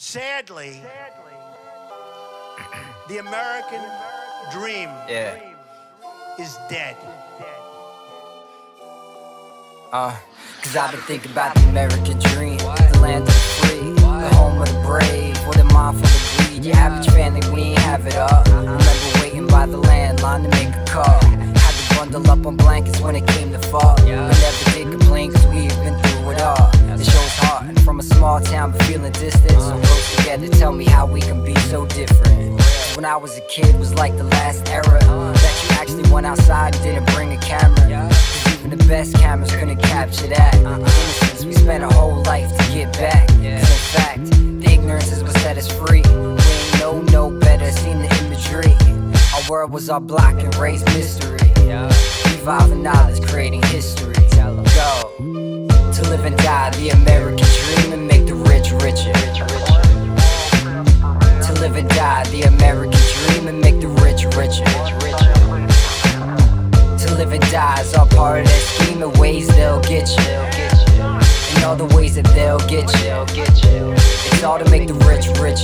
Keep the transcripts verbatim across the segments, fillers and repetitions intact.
Sadly, the American dream Yeah. is dead. Uh, cause I've been thinking about the American dream, the land of the free, the home of the brave, with a mind full of greed. Your average family, we ain't have it up. Remember waiting by the landline to make a call. Had to bundle up on blankets when it came to fall. We never did complain cause we've been through it all. It shows heart, and from a small town but feeling distant, so close together, tell me how we can be so different. When I was a kid was like the last era, that you actually went outside and didn't bring a camera. Even the best cameras couldn't capture that innocence we spent our whole life to get back. Cause in fact, the ignorance is what set us free. We ain't know no better, seen the imagery. Our world was our block and raised mystery. Evolving knowledge, creating history. Go to live and die, the American dream, and make the rich richer. To live and die, the American dream, and make the rich richer. To live and die is all part of that scheme of ways they'll get you, and all the ways that they'll get you. It's all to make the rich richer.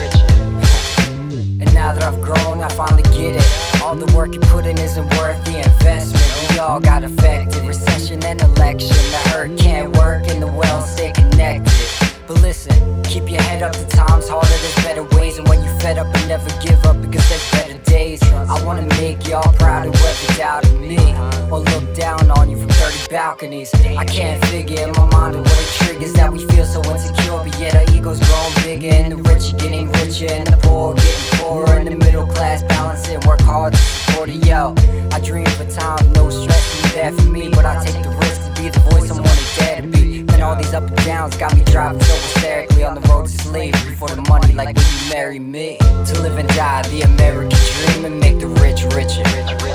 And now that I've grown, I finally get it. All the work you put in isn't worth the investment. We all got affected, recession and election. The hurt can't work and the well stay connected. But listen, keep your head up, the time's harder, there's better ways. And when you fed up and never give up because there's better days. I wanna make y'all proud of whoever doubted me, or look down on you from thirty balconies. I can't figure in my mind what it triggers that we feel so insecure, but yet our egos growing bigger, and the rich are getting richer, and the poor getting poorer, and the middle class balancing, work hard to support it. Yo, I dream of a time, no stress, you there for me, but I take the risk to be the voice I wanna dare to be. And all these up and downs got me driving so hysterically on the road to slavery for the money, like will you marry me? To live and die, the American dream, and make the rich richer.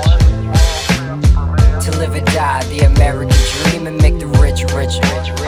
To live and die, the American dream, and make the rich richer.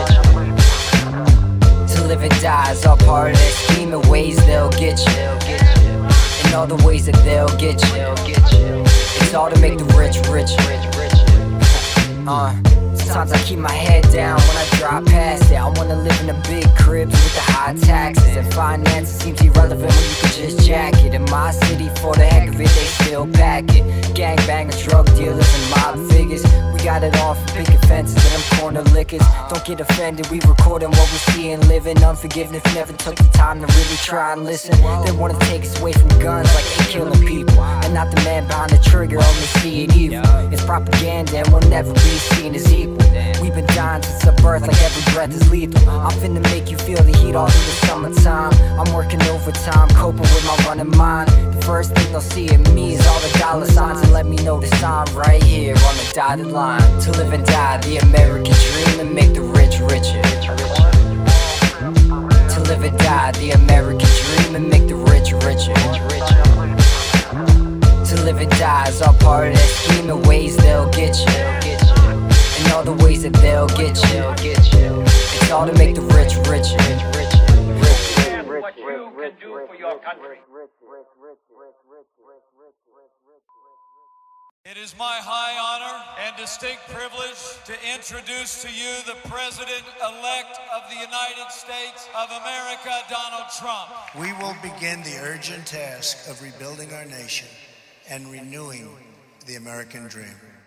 To live and die is all part of that scheme of ways they'll get you, and all the ways that they'll get you. It's all to make the rich richer. Uh, sometimes I keep my head down when I drive past it. I wanna live in the big cribs with the high taxes, and finances seems irrelevant when you can just jack it. In my city, for the heck of it, they still pack it. Gangbangers, drug dealers, and mob figures. We got it all from picket fences and them corner liquors. Don't get offended, we recording what we see and living. Unforgiveness never took the time to really try and listen. They wanna take us away from guns like they killing people, and not the man behind the trigger, only seeing evil. It's propaganda and we'll never be seen as equal. We've been dying since our birth, like every breath is lethal. I'm finna make you feel the heat all through the summertime. I'm working overtime, coping with my running mind. The first thing they'll see in me is all the dollar signs, and let me know that I'm right here on the dotted line. To live and die, the American dream, and make the rich richer. To live and die, the American dream, and make the rich richer. To live and die is all part of that scheme of ways they'll get you, and all the ways that they'll get you. It's all to make the rich richer. What you can do for your country. It is my high honor and distinct privilege to introduce to you the President-elect of the United States of America, Donald Trump. We will begin the urgent task of rebuilding our nation and renewing the American dream.